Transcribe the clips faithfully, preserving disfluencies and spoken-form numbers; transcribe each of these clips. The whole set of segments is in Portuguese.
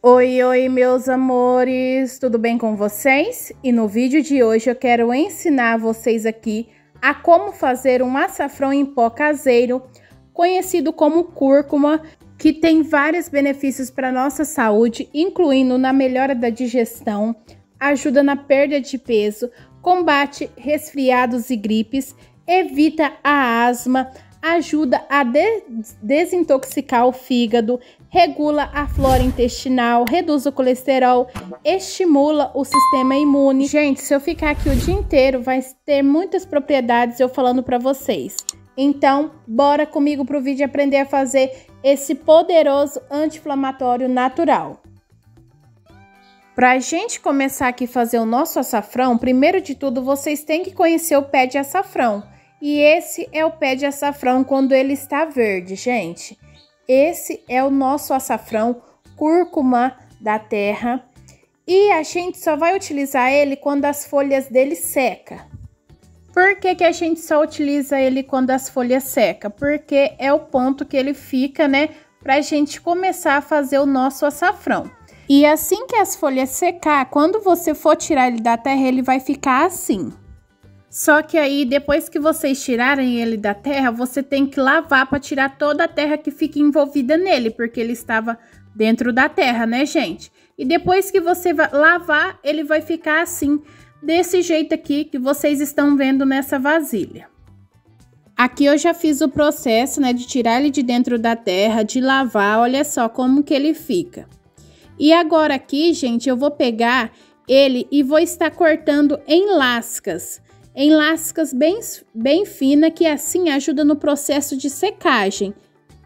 Oi, oi, meus amores, tudo bem com vocês? E no vídeo de hoje eu quero ensinar vocês aqui a como fazer um açafrão em pó caseiro, conhecido como cúrcuma, que tem vários benefícios para nossa saúde, incluindo na melhora da digestão, ajuda na perda de peso, combate resfriados e gripes, evita a asma, ajuda a de desintoxicar o fígado, regula a flora intestinal, reduz o colesterol, estimula o sistema imune. Gente, se eu ficar aqui o dia inteiro, vai ter muitas propriedades eu falando para vocês. Então, bora comigo pro vídeo aprender a fazer esse poderoso anti-inflamatório natural. Pra gente começar aqui a fazer o nosso açafrão, primeiro de tudo, vocês têm que conhecer o pé de açafrão. E esse é o pé de açafrão quando ele está verde, gente. Esse é o nosso açafrão cúrcuma da terra. E a gente só vai utilizar ele quando as folhas dele secam. Por que que a gente só utiliza ele quando as folhas secam? Porque é o ponto que ele fica, né? Pra gente começar a fazer o nosso açafrão. E assim que as folhas secar, quando você for tirar ele da terra, ele vai ficar assim. Só que aí, depois que vocês tirarem ele da terra, você tem que lavar para tirar toda a terra que fica envolvida nele, porque ele estava dentro da terra, né, gente? E depois que você lavar, ele vai ficar assim, desse jeito aqui que vocês estão vendo nessa vasilha. Aqui eu já fiz o processo, né, de tirar ele de dentro da terra, de lavar, olha só como que ele fica. E agora aqui, gente, eu vou pegar ele e vou estar cortando em lascas. Em lascas bem, bem finas, que assim ajuda no processo de secagem.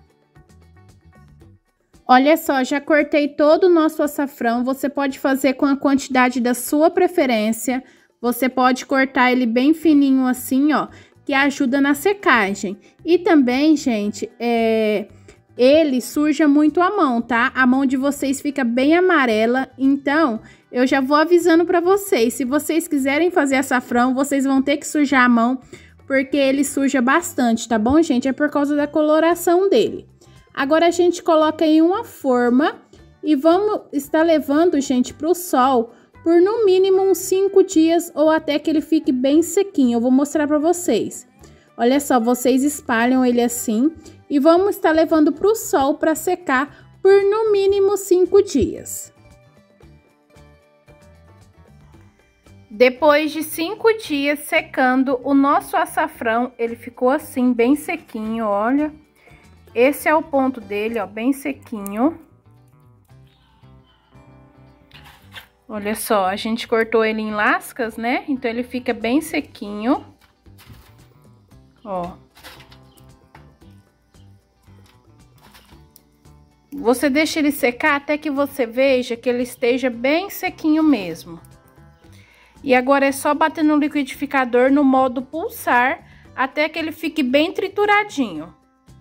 Olha só, já cortei todo o nosso açafrão. Você pode fazer com a quantidade da sua preferência. Você pode cortar ele bem fininho assim, ó, que ajuda na secagem. E também, gente, é... ele suja muito a mão, tá? A mão de vocês fica bem amarela, então eu já vou avisando para vocês. Se vocês quiserem fazer açafrão, vocês vão ter que sujar a mão, porque ele suja bastante, tá bom, gente? É por causa da coloração dele. Agora a gente coloca em uma forma e vamos estar levando, gente, pro sol por no mínimo uns cinco dias ou até que ele fique bem sequinho. Eu vou mostrar para vocês. Olha só, vocês espalham ele assim e vamos estar levando para o sol para secar por no mínimo cinco dias. Depois de cinco dias secando, o nosso açafrão, ele ficou assim, bem sequinho, olha. Esse é o ponto dele, ó, bem sequinho. Olha só, a gente cortou ele em lascas, né? Então ele fica bem sequinho. Ó. Você deixa ele secar até que você veja que ele esteja bem sequinho mesmo. E agora é só bater no liquidificador no modo pulsar até que ele fique bem trituradinho.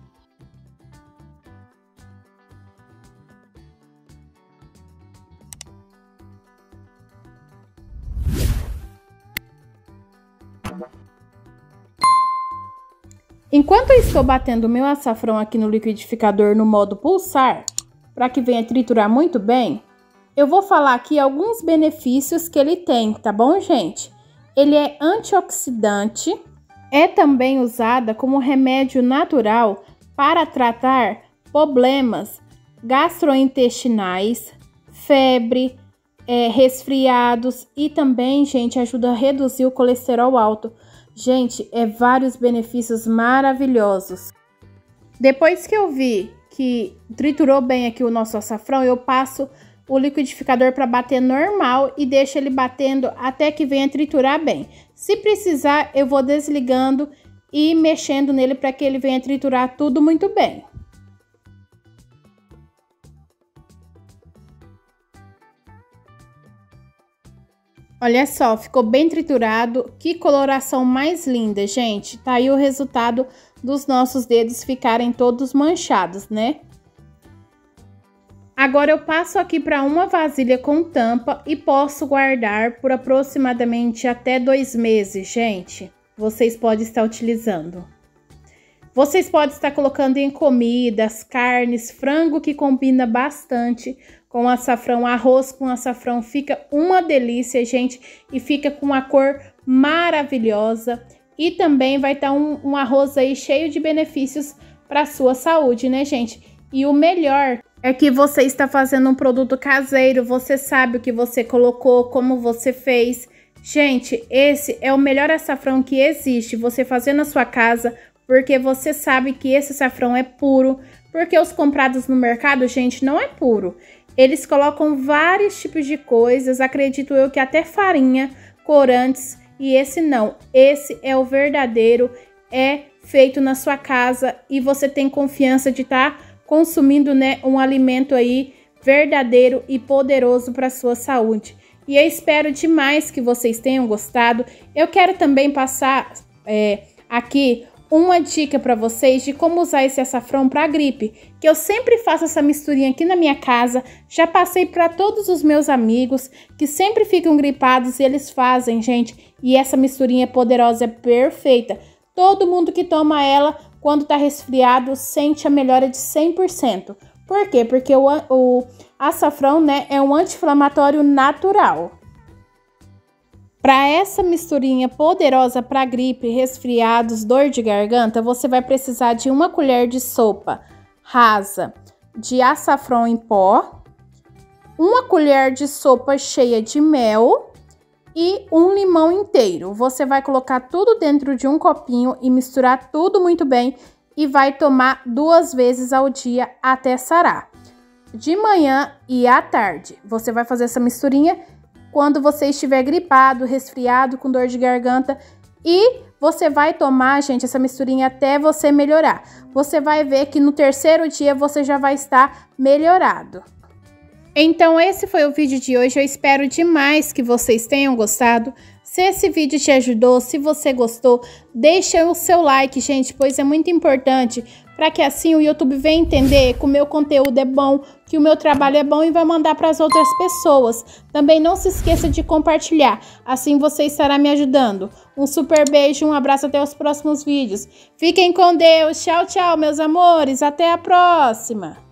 Enquanto eu estou batendo o meu açafrão aqui no liquidificador no modo pulsar, para que venha triturar muito bem, eu vou falar aqui alguns benefícios que ele tem, tá bom, gente? Ele é antioxidante, é também usada como remédio natural para tratar problemas gastrointestinais, febre, é, resfriados e também, gente, ajuda a reduzir o colesterol alto. Gente, é vários benefícios maravilhosos. Depois que eu vi que triturou bem aqui o nosso açafrão, eu passo o liquidificador para bater normal e deixo ele batendo até que venha triturar bem. Se precisar, eu vou desligando e mexendo nele para que ele venha triturar tudo muito bem. Olha só, ficou bem triturado. Que coloração mais linda, gente. Tá aí o resultado dos nossos dedos ficarem todos manchados, né? Agora eu passo aqui para uma vasilha com tampa e posso guardar por aproximadamente até dois meses, gente. Vocês podem estar utilizando. Vocês podem estar colocando em comidas, carnes, frango que combina bastante com açafrão, arroz com açafrão, fica uma delícia, gente, e fica com uma cor maravilhosa. E também vai estar um, um arroz aí cheio de benefícios para sua saúde, né, gente? E o melhor é que você está fazendo um produto caseiro, você sabe o que você colocou, como você fez. Gente, esse é o melhor açafrão que existe, você fazer na sua casa, porque você sabe que esse açafrão é puro, porque os comprados no mercado, gente, não é puro. Eles colocam vários tipos de coisas, acredito eu que até farinha, corantes, e esse não. Esse é o verdadeiro, é feito na sua casa e você tem confiança de estar consumindo, né, um alimento aí verdadeiro e poderoso para sua saúde. E eu espero demais que vocês tenham gostado. Eu quero também passar é, aqui uma dica para vocês de como usar esse açafrão para gripe, que eu sempre faço essa misturinha aqui na minha casa, já passei para todos os meus amigos que sempre ficam gripados e eles fazem, gente, e essa misturinha é poderosa, é perfeita. Todo mundo que toma ela, quando tá resfriado, sente a melhora de cem por cento. Por quê? Porque o, o açafrão, né, é um anti-inflamatório natural. Para essa misturinha poderosa para gripe, resfriados, dor de garganta, você vai precisar de uma colher de sopa rasa de açafrão em pó, uma colher de sopa cheia de mel e um limão inteiro. Você vai colocar tudo dentro de um copinho e misturar tudo muito bem e vai tomar duas vezes ao dia até sarar. De manhã e à tarde. Você vai fazer essa misturinha quando você estiver gripado, resfriado, com dor de garganta, e você vai tomar, gente, essa misturinha até você melhorar. Você vai ver que no terceiro dia você já vai estar melhorado. Então esse foi o vídeo de hoje, eu espero demais que vocês tenham gostado. Se esse vídeo te ajudou, se você gostou, deixa o seu like, gente, pois é muito importante para que assim o YouTube venha entender que o meu conteúdo é bom, que o meu trabalho é bom e vai mandar para as outras pessoas. Também não se esqueça de compartilhar, assim você estará me ajudando. Um super beijo, um abraço, até os próximos vídeos. Fiquem com Deus, tchau, tchau, meus amores, até a próxima!